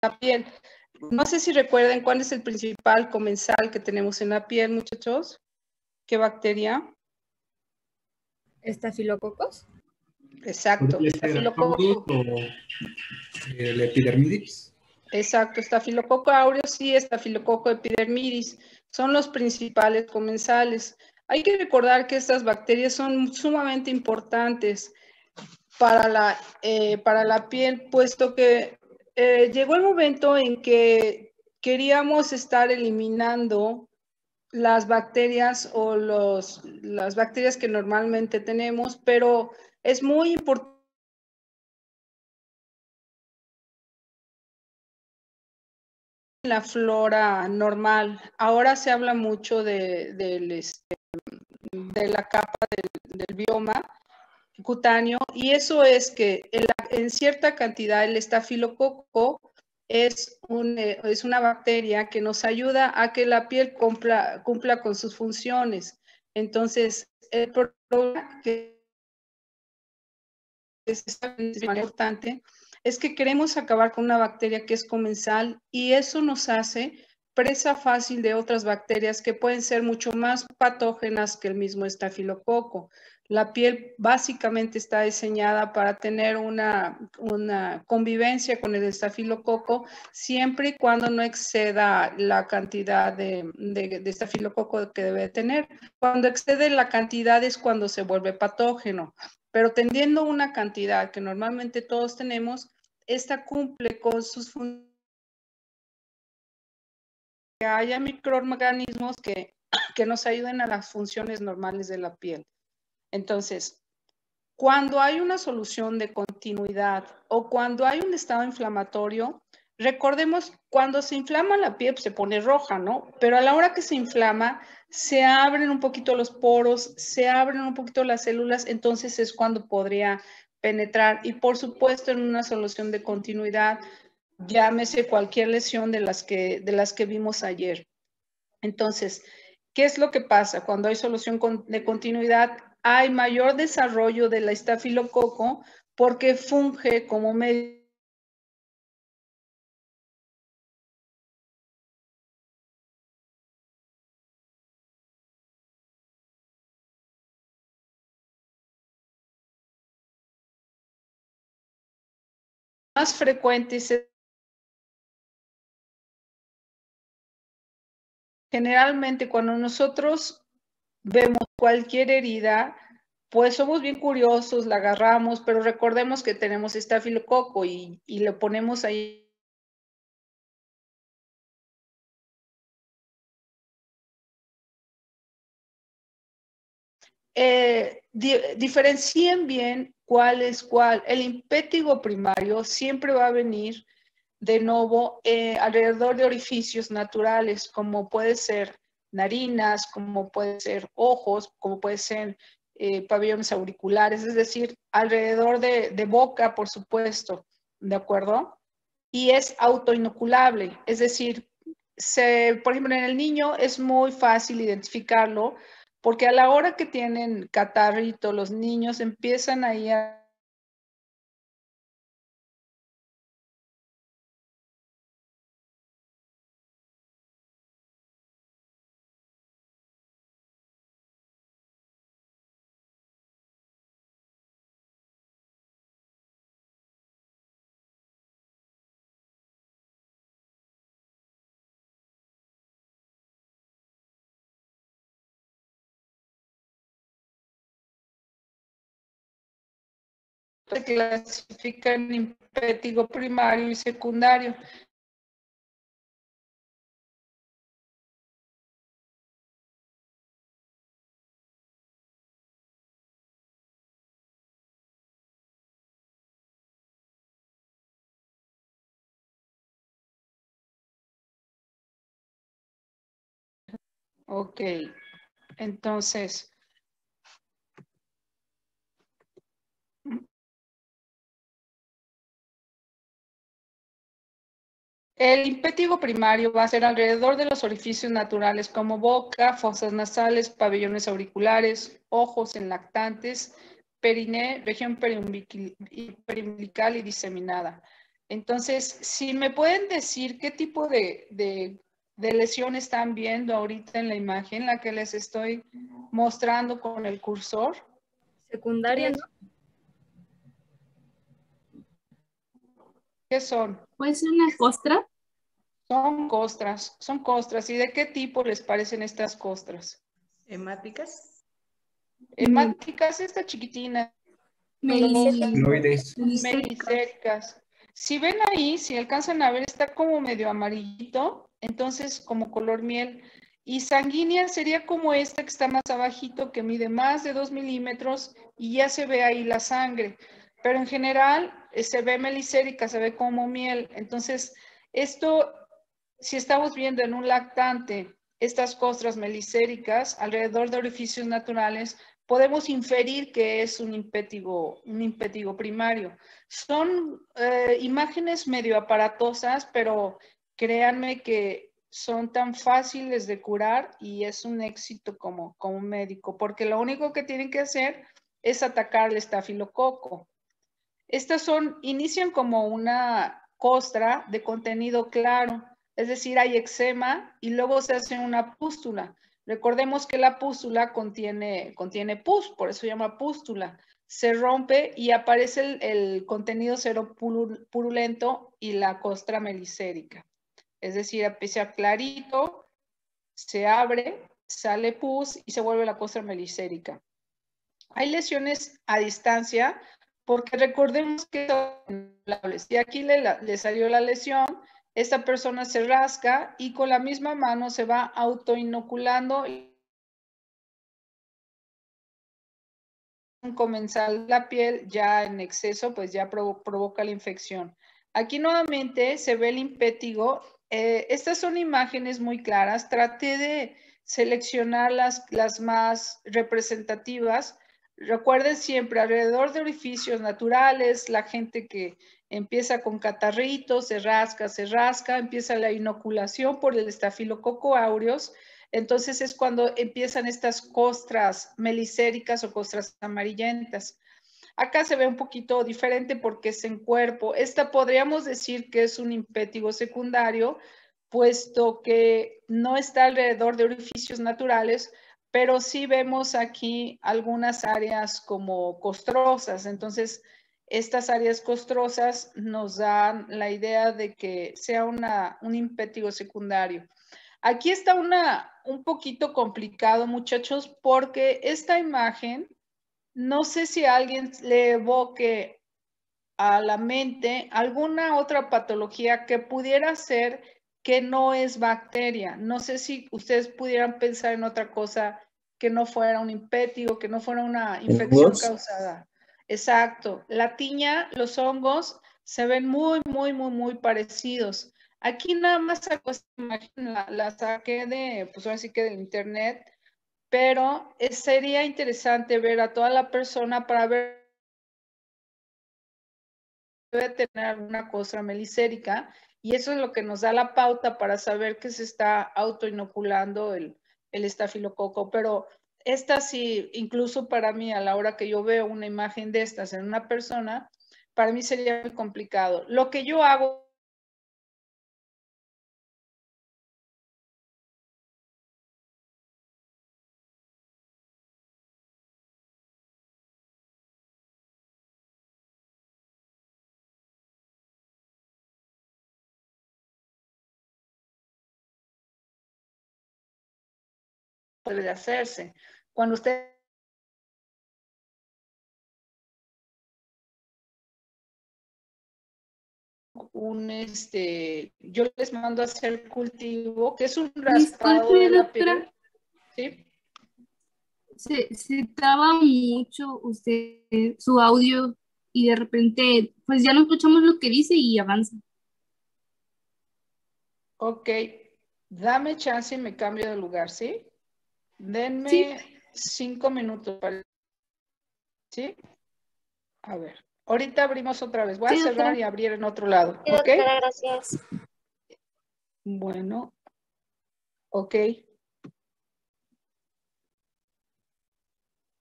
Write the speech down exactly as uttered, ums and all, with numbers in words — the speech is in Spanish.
la piel. No sé si recuerden cuál es el principal comensal que tenemos en la piel, muchachos. ¿Qué bacteria? ¿Estafilococos? Exacto, estafilococo. O el epidermidis. Exacto, estafilococo aureus y estafilococo epidermidis son los principales comensales. Hay que recordar que estas bacterias son sumamente importantes para la, eh, para la piel, puesto que eh, llegó el momento en que queríamos estar eliminando las bacterias o los, las bacterias que normalmente tenemos, pero es muy importante la flora normal. Ahora se habla mucho de, de, este, de la capa del, del bioma cutáneo, y eso es que en, la, en cierta cantidad el estafilococo es, un, es una bacteria que nos ayuda a que la piel cumpla, cumpla con sus funciones. Entonces, el problema que es importante es que queremos acabar con una bacteria que es comensal, y eso nos hace presa fácil de otras bacterias que pueden ser mucho más patógenas que el mismo estafilococo. La piel básicamente está diseñada para tener una, una convivencia con el estafilococo siempre y cuando no exceda la cantidad de, de, de estafilococo que debe tener. Cuando excede la cantidad es cuando se vuelve patógeno. Pero teniendo una cantidad que normalmente todos tenemos, esta cumple con sus funciones. Que haya microorganismos que, que nos ayuden a las funciones normales de la piel. Entonces, cuando hay una solución de continuidad o cuando hay un estado inflamatorio, recordemos, cuando se inflama la piel se pone roja, ¿no? Pero a la hora que se inflama, se abren un poquito los poros, se abren un poquito las células, entonces es cuando podría penetrar. Y por supuesto, en una solución de continuidad, llámese cualquier lesión de las que, de las que vimos ayer. Entonces, ¿qué es lo que pasa? Cuando hay solución de continuidad, hay mayor desarrollo del estafilococo porque funge como medio más frecuentes. Generalmente cuando nosotros vemos cualquier herida, pues somos bien curiosos, la agarramos, pero recordemos que tenemos estafilococo y, y lo ponemos ahí. Eh, di diferencien bien cuál es cuál. El impétigo primario siempre va a venir de nuevo eh, alrededor de orificios naturales, como puede ser narinas, como puede ser ojos, como puede ser eh, pabellones auriculares, es decir, alrededor de, de boca, por supuesto, ¿de acuerdo? Y es autoinoculable, es decir, se, por ejemplo, en el niño es muy fácil identificarlo, porque a la hora que tienen catarrito, los niños empiezan ahí a se clasifica en impétigo primario y secundario. Ok, entonces, el impétigo primario va a ser alrededor de los orificios naturales como boca, fosas nasales, pabellones auriculares, ojos en lactantes, periné, región periumbilical y diseminada. Entonces, si me pueden decir qué tipo de, de, de lesión están viendo ahorita en la imagen, la que les estoy mostrando con el cursor. Secundaria, ¿no? ¿Qué son? ¿Puede ser una costra? Son costras, son costras. ¿Y de qué tipo les parecen estas costras? ¿Hemáticas? Hemáticas, esta chiquitina. Melisecas. Melisecas. Si ven ahí, si alcanzan a ver, está como medio amarillito, entonces como color miel. Y sanguínea sería como esta que está más abajito, que mide más de dos milímetros y ya se ve ahí la sangre. Pero en general eh, se ve melisérica, se ve como miel. Entonces, esto, si estamos viendo en un lactante estas costras meliséricas alrededor de orificios naturales, podemos inferir que es un impétigo, un impétigo primario. Son eh, imágenes medio aparatosas, pero créanme que son tan fáciles de curar y es un éxito como, como médico, porque lo único que tienen que hacer es atacar el estafilococo. Estas son, inician como una costra de contenido claro, es decir, hay eczema y luego se hace una pústula. Recordemos que la pústula contiene, contiene pus, por eso se llama pústula. Se rompe y aparece el, el contenido seropurulento y la costra melisérica. Es decir, empieza clarito, se abre, sale pus y se vuelve la costra melisérica. Hay lesiones a distancia porque recordemos que si aquí le, le salió la lesión, esta persona se rasca y con la misma mano se va autoinoculando un comensal la piel ya en exceso, pues ya provo provoca la infección. Aquí nuevamente se ve el impétigo. Eh, estas son imágenes muy claras. Traté de seleccionar las, las más representativas. Recuerden siempre, alrededor de orificios naturales, la gente que empieza con catarritos, se rasca, se rasca, empieza la inoculación por el estafilococo aureus. Entonces es cuando empiezan estas costras meliséricas o costras amarillentas. Acá se ve un poquito diferente porque es en cuerpo. Esta podríamos decir que es un impétigo secundario, puesto que no está alrededor de orificios naturales, pero sí vemos aquí algunas áreas como costrosas. Entonces, estas áreas costrosas nos dan la idea de que sea una, un impétigo secundario. Aquí está una, un poquito complicado, muchachos, porque esta imagen, no sé si a alguien le evoque a la mente alguna otra patología que pudiera ser que no es bacteria. No sé si ustedes pudieran pensar en otra cosa que no fuera un impétigo, que no fuera una infección causada. Exacto. La tiña, los hongos se ven muy, muy, muy, muy parecidos. Aquí nada más saco esta imagen, la, la saqué de, pues ahora sí que del internet, pero sería interesante ver a toda la persona para ver debe tener alguna costra melisérica y eso es lo que nos da la pauta para saber que se está autoinoculando el, el estafilococo. Pero esta sí, incluso para mí, a la hora que yo veo una imagen de estas en una persona, para mí sería muy complicado. Lo que yo hago puede hacerse. Cuando usted un este, yo les mando a hacer cultivo, que es un raspado de la piel. ¿Sí? Se, se traba mucho usted su audio y de repente pues ya no escuchamos lo que dice y avanza. Ok, dame chance y me cambio de lugar, ¿sí? Denme Sí. cinco minutos para... ¿Sí? A ver, ahorita abrimos otra vez. Voy Sí, a cerrar doctora. y abrir en otro lado, Sí, ¿ok? doctora, gracias. Bueno, ok.